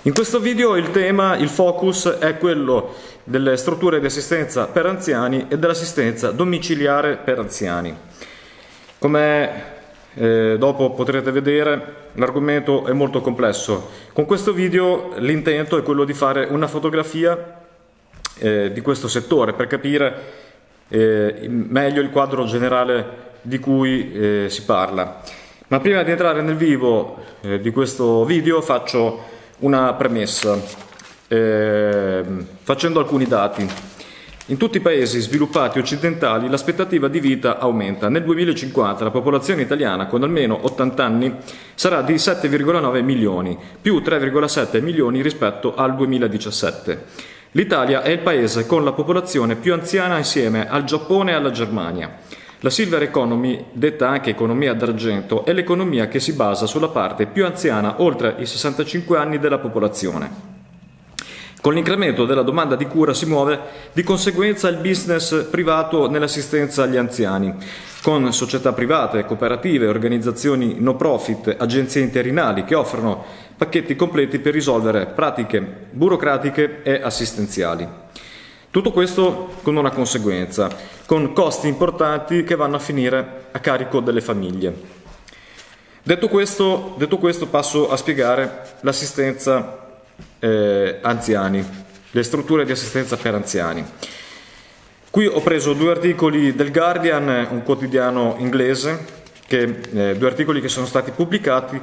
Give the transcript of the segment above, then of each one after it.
In questo video il focus è quello delle strutture di assistenza per anziani e dell'assistenza domiciliare per anziani. Come dopo potrete vedere, l'argomento è molto complesso. Con questo video l'intento è quello di fare una fotografia di questo settore per capire meglio il quadro generale di cui si parla. Ma prima di entrare nel vivo di questo video faccio una premessa, facendo alcuni dati. In tutti i paesi sviluppati occidentali l'aspettativa di vita aumenta. Nel 2050 la popolazione italiana con almeno 80 anni sarà di 7,9 milioni, più 3,7 milioni rispetto al 2017. L'Italia è il paese con la popolazione più anziana insieme al Giappone e alla Germania. La Silver Economy, detta anche economia d'argento, è l'economia che si basa sulla parte più anziana oltre i 65 anni della popolazione. Con l'incremento della domanda di cura si muove di conseguenza il business privato nell'assistenza agli anziani, con società private, cooperative, organizzazioni no profit, agenzie interinali che offrono pacchetti completi per risolvere pratiche burocratiche e assistenziali. Tutto questo con una conseguenza, con costi importanti che vanno a finire a carico delle famiglie. Detto questo passo a spiegare l'assistenza anziani, le strutture di assistenza per anziani. Qui ho preso due articoli del Guardian, un quotidiano inglese, due articoli che sono stati pubblicati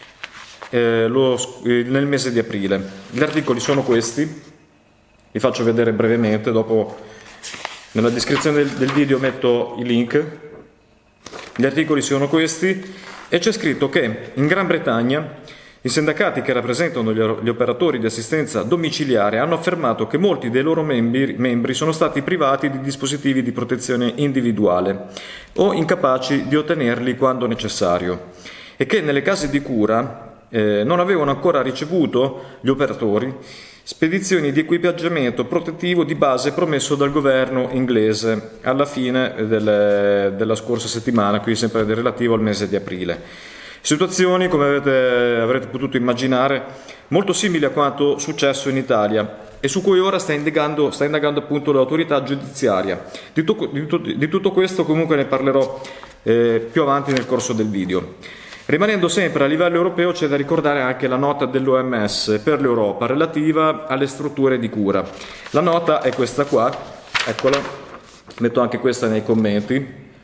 nel mese di aprile. Gli articoli sono questi. Vi faccio vedere brevemente, dopo nella descrizione del video metto i link. Gli articoli sono questi e c'è scritto che in Gran Bretagna i sindacati che rappresentano gli operatori di assistenza domiciliare hanno affermato che molti dei loro membri sono stati privati di dispositivi di protezione individuale o incapaci di ottenerli quando necessario e che nelle case di cura non avevano ancora ricevuto gli operatori spedizioni di equipaggiamento protettivo di base promesso dal governo inglese alla fine della scorsa settimana, qui sempre relativo al mese di aprile. Situazioni, come avrete potuto immaginare, molto simili a quanto successo in Italia e su cui ora sta indagando appunto l'autorità giudiziaria. Di tutto questo comunque ne parlerò più avanti nel corso del video. Rimanendo sempre a livello europeo c'è da ricordare anche la nota dell'OMS per l'Europa relativa alle strutture di cura. La nota è questa qua, eccola, metto anche questa nei commenti.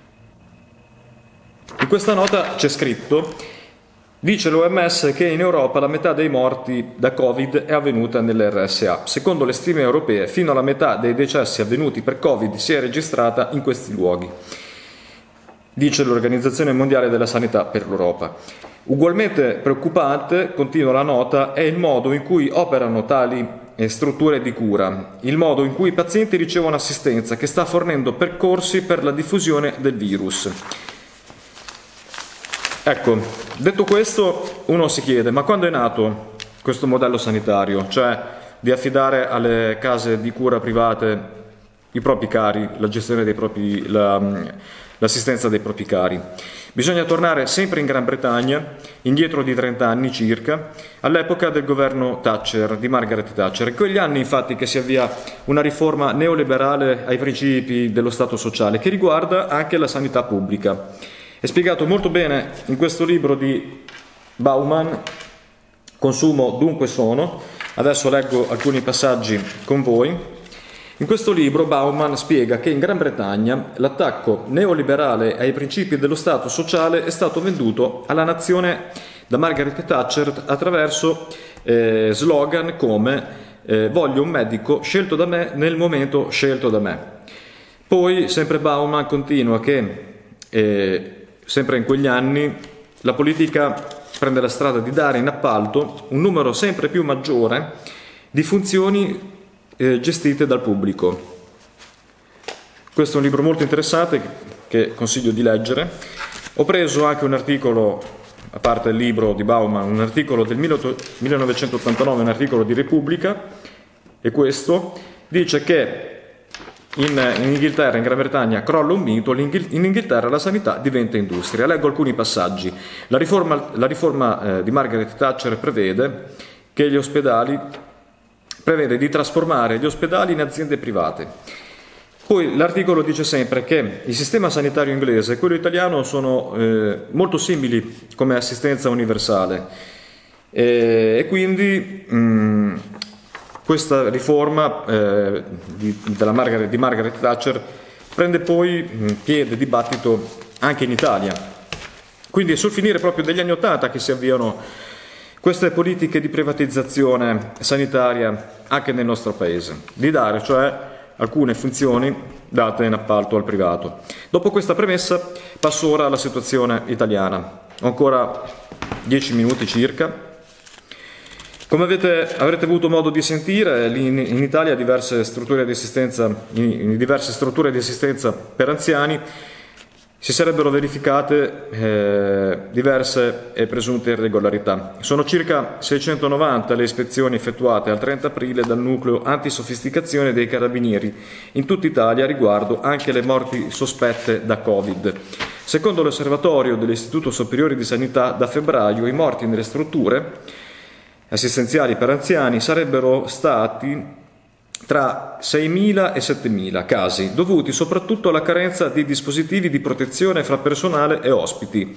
In questa nota c'è scritto, dice l'OMS che in Europa la metà dei morti da Covid è avvenuta nelle RSA. Secondo le stime europee, fino alla metà dei decessi avvenuti per Covid si è registrata in questi luoghi, dice l'Organizzazione Mondiale della Sanità per l'Europa. Ugualmente preoccupante, continua la nota, è il modo in cui operano tali strutture di cura, il modo in cui i pazienti ricevono assistenza che sta fornendo percorsi per la diffusione del virus. Ecco, detto questo, uno si chiede, ma quando è nato questo modello sanitario, cioè di affidare alle case di cura private i propri cari, la gestione dei propri, l'assistenza dei propri cari? Bisogna tornare sempre in Gran Bretagna, indietro di 30 anni circa, all'epoca del governo Thatcher, di Margaret Thatcher. In quegli anni infatti che si avvia una riforma neoliberale ai principi dello Stato sociale che riguarda anche la sanità pubblica. È spiegato molto bene in questo libro di Bauman, Consumo dunque sono. Adesso leggo alcuni passaggi con voi. In questo libro Bauman spiega che in Gran Bretagna l'attacco neoliberale ai principi dello Stato sociale è stato venduto alla nazione da Margaret Thatcher attraverso slogan come voglio un medico scelto da me nel momento scelto da me. Poi sempre Bauman continua che sempre in quegli anni la politica prende la strada di dare in appalto un numero sempre più maggiore di funzioni gestite dal pubblico. Questo è un libro molto interessante che consiglio di leggere. Ho preso anche un articolo, a parte il libro di Bauman, un articolo del 1989, un articolo di Repubblica, e questo dice che in Inghilterra, in Gran Bretagna, crolla un mito, in Inghilterra la sanità diventa industria. Leggo alcuni passaggi. La riforma di Margaret Thatcher prevede che gli ospedali, prevede di trasformare gli ospedali in aziende private. Poi l'articolo dice sempre che il sistema sanitario inglese e quello italiano sono molto simili come assistenza universale e quindi questa riforma di Margaret Thatcher prende poi piede dibattito anche in Italia. Quindi è sul finire proprio degli anni '80 che si avviano queste politiche di privatizzazione sanitaria anche nel nostro paese, di dare cioè alcune funzioni date in appalto al privato. Dopo questa premessa passo ora alla situazione italiana. Ho ancora 10 minuti circa. Come avrete avuto modo di sentire, in Italia in diverse strutture di assistenza per anziani si sarebbero verificate diverse e presunte irregolarità. Sono circa 690 le ispezioni effettuate al 30 aprile dal nucleo antisofisticazione dei Carabinieri in tutta Italia riguardo anche le morti sospette da Covid. Secondo l'osservatorio dell'Istituto Superiore di Sanità, da febbraio i morti nelle strutture assistenziali per anziani sarebbero stati tra 6.000 e 7.000 casi, dovuti soprattutto alla carenza di dispositivi di protezione fra personale e ospiti.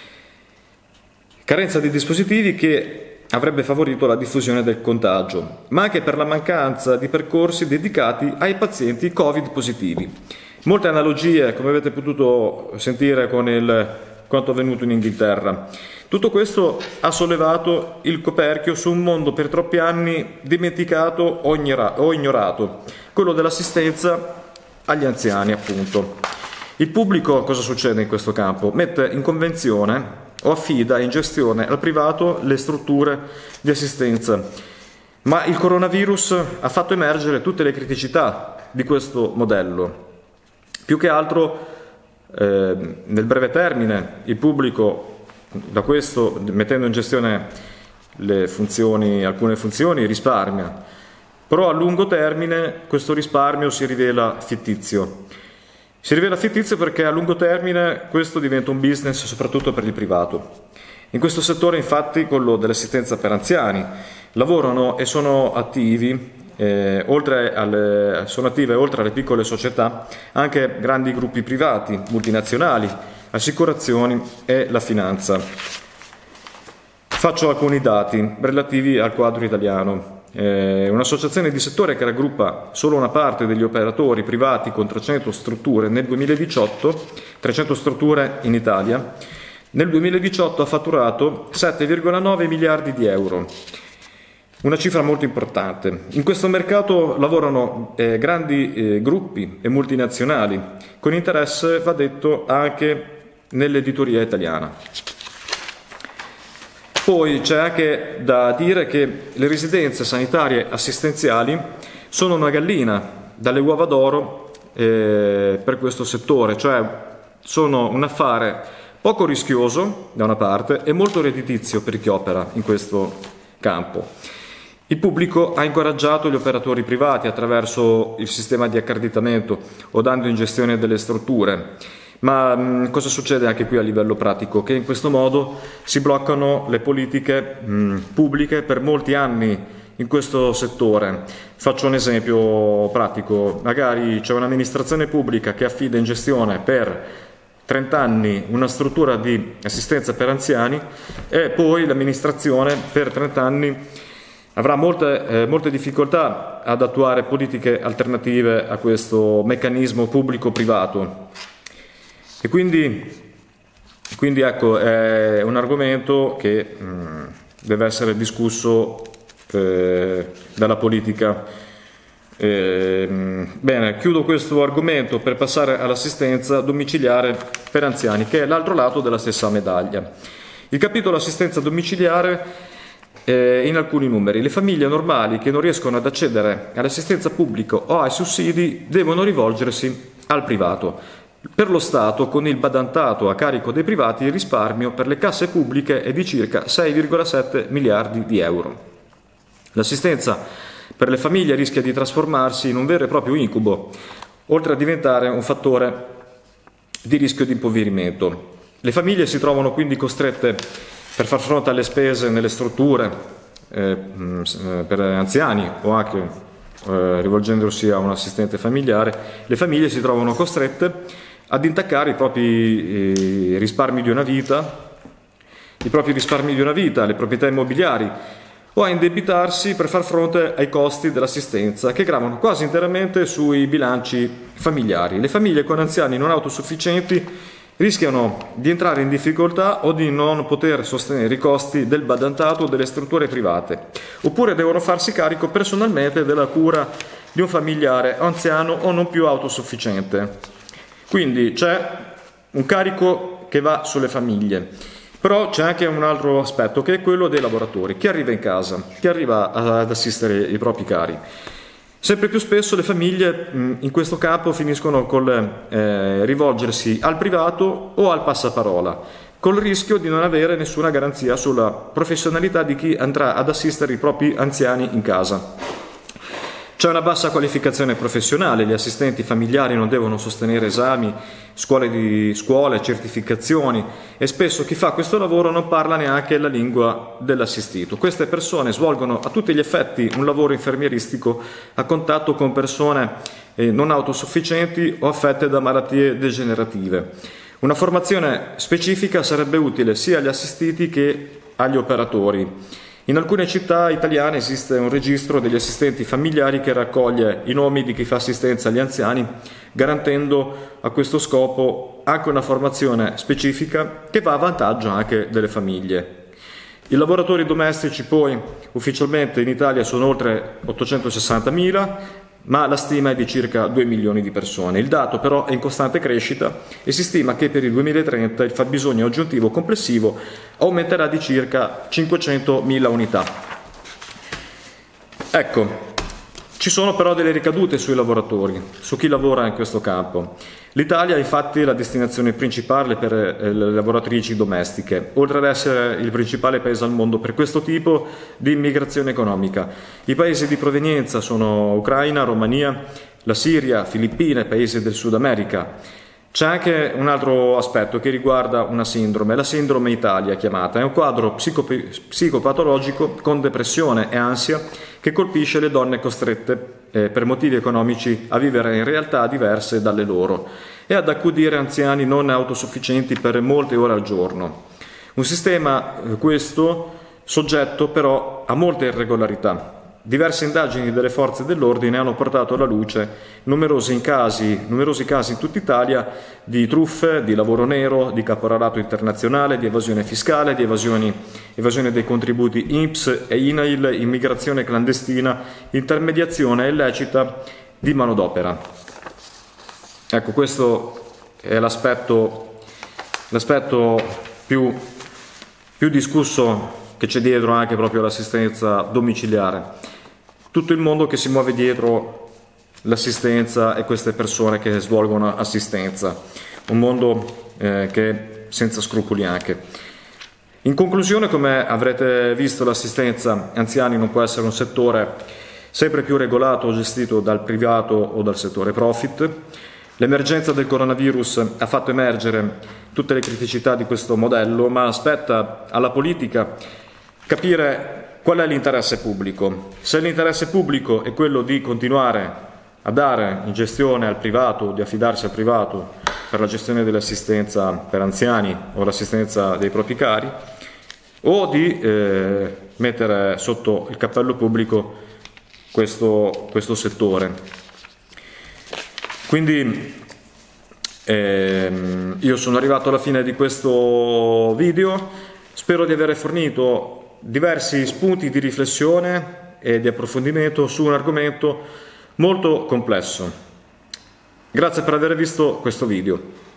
Carenza di dispositivi che avrebbe favorito la diffusione del contagio, ma anche per la mancanza di percorsi dedicati ai pazienti Covid positivi. Molte analogie, come avete potuto sentire, con quanto avvenuto in Inghilterra. Tutto questo ha sollevato il coperchio su un mondo per troppi anni dimenticato o ignorato, quello dell'assistenza agli anziani, appunto. Il pubblico, cosa succede in questo campo? Mette in convenzione o affida in gestione al privato le strutture di assistenza, ma il coronavirus ha fatto emergere tutte le criticità di questo modello. Più che altro, nel breve termine, il pubblico da questo, mettendo in gestione alcune funzioni, risparmia, però a lungo termine questo risparmio si rivela fittizio. Si rivela fittizio perché a lungo termine questo diventa un business soprattutto per il privato. In questo settore, infatti, quello dell'assistenza per anziani, lavorano e sono attivi oltre alle piccole società, anche grandi gruppi privati, multinazionali, assicurazioni e la finanza. Faccio alcuni dati relativi al quadro italiano. Un'associazione di settore che raggruppa solo una parte degli operatori privati con 300 strutture nel 2018, 300 strutture in Italia, nel 2018 ha fatturato 7,9 miliardi di euro. Una cifra molto importante. In questo mercato lavorano grandi gruppi e multinazionali, con interesse, va detto, anche nell'editoria italiana. Poi c'è anche da dire che le residenze sanitarie assistenziali sono una gallina dalle uova d'oro per questo settore, cioè sono un affare poco rischioso da una parte e molto redditizio per chi opera in questo campo. Il pubblico ha incoraggiato gli operatori privati attraverso il sistema di accreditamento o dando in gestione delle strutture. Ma cosa succede anche qui a livello pratico? Che in questo modo si bloccano le politiche pubbliche per molti anni in questo settore. Faccio un esempio pratico. Magari c'è un'amministrazione pubblica che affida in gestione per 30 anni una struttura di assistenza per anziani e poi l'amministrazione per 30 anni avrà molte difficoltà ad attuare politiche alternative a questo meccanismo pubblico-privato. E quindi ecco, è un argomento che deve essere discusso dalla politica. Bene, chiudo questo argomento per passare all'assistenza domiciliare per anziani, che è l'altro lato della stessa medaglia. Il capitolo assistenza domiciliare in alcuni numeri. Le famiglie normali che non riescono ad accedere all'assistenza pubblica o ai sussidi devono rivolgersi al privato. Per lo Stato, con il badantato a carico dei privati, il risparmio per le casse pubbliche è di circa 6,7 miliardi di euro. L'assistenza per le famiglie rischia di trasformarsi in un vero e proprio incubo, oltre a diventare un fattore di rischio di impoverimento. Le famiglie si trovano quindi costrette, per far fronte alle spese nelle strutture, per anziani o anche rivolgendosi a un assistente familiare, le famiglie si trovano costrette ad intaccare i propri risparmi di una vita, le proprietà immobiliari, o a indebitarsi per far fronte ai costi dell'assistenza che gravano quasi interamente sui bilanci familiari. Le famiglie con anziani non autosufficienti rischiano di entrare in difficoltà o di non poter sostenere i costi del badantato o delle strutture private, oppure devono farsi carico personalmente della cura di un familiare anziano o non più autosufficiente. Quindi c'è un carico che va sulle famiglie. Però c'è anche un altro aspetto, che è quello dei lavoratori. Chi arriva in casa, chi arriva ad assistere i propri cari. Sempre più spesso le famiglie in questo campo finiscono col rivolgersi al privato o al passaparola, col rischio di non avere nessuna garanzia sulla professionalità di chi andrà ad assistere i propri anziani in casa. C'è una bassa qualificazione professionale, gli assistenti familiari non devono sostenere esami, scuole, certificazioni, e spesso chi fa questo lavoro non parla neanche la lingua dell'assistito. Queste persone svolgono a tutti gli effetti un lavoro infermieristico a contatto con persone non autosufficienti o affette da malattie degenerative. Una formazione specifica sarebbe utile sia agli assistiti che agli operatori. In alcune città italiane esiste un registro degli assistenti familiari che raccoglie i nomi di chi fa assistenza agli anziani, garantendo a questo scopo anche una formazione specifica che va a vantaggio anche delle famiglie. I lavoratori domestici poi ufficialmente in Italia sono oltre 860.000, ma la stima è di circa 2 milioni di persone. Il dato però è in costante crescita e si stima che per il 2030 il fabbisogno aggiuntivo complessivo aumenterà di circa 500.000 unità. Ecco, ci sono però delle ricadute sui lavoratori, su chi lavora in questo campo. L'Italia è infatti la destinazione principale per le lavoratrici domestiche, oltre ad essere il principale paese al mondo per questo tipo di immigrazione economica. I paesi di provenienza sono Ucraina, Romania, la Siria, Filippine, paesi del Sud America. C'è anche un altro aspetto che riguarda una sindrome, la sindrome Italia chiamata. È un quadro psicopatologico con depressione e ansia che colpisce le donne costrette per motivi economici a vivere in realtà diverse dalle loro e ad accudire anziani non autosufficienti per molte ore al giorno. Un sistema questo soggetto però a molte irregolarità. Diverse indagini delle forze dell'ordine hanno portato alla luce numerosi casi in tutta Italia di truffe, di lavoro nero, di caporalato internazionale, di evasione fiscale, di evasione dei contributi INPS e INAIL, immigrazione clandestina, intermediazione illecita di manodopera. Ecco, questo è l'aspetto più discusso che c'è dietro anche proprio l'assistenza domiciliare. Tutto il mondo che si muove dietro l'assistenza e queste persone che svolgono assistenza. Un mondo che senza scrupoli anche. In conclusione, come avrete visto, l'assistenza anziani non può essere un settore sempre più regolato o gestito dal privato o dal settore profit. L'emergenza del coronavirus ha fatto emergere tutte le criticità di questo modello, ma spetta alla politica capire qual è l'interesse pubblico. Se l'interesse pubblico è quello di continuare a dare in gestione al privato, di affidarsi al privato per la gestione dell'assistenza per anziani o l'assistenza dei propri cari, o di mettere sotto il cappello pubblico questo settore. Quindi io sono arrivato alla fine di questo video, spero di aver fornito diversi spunti di riflessione e di approfondimento su un argomento molto complesso. Grazie per aver visto questo video.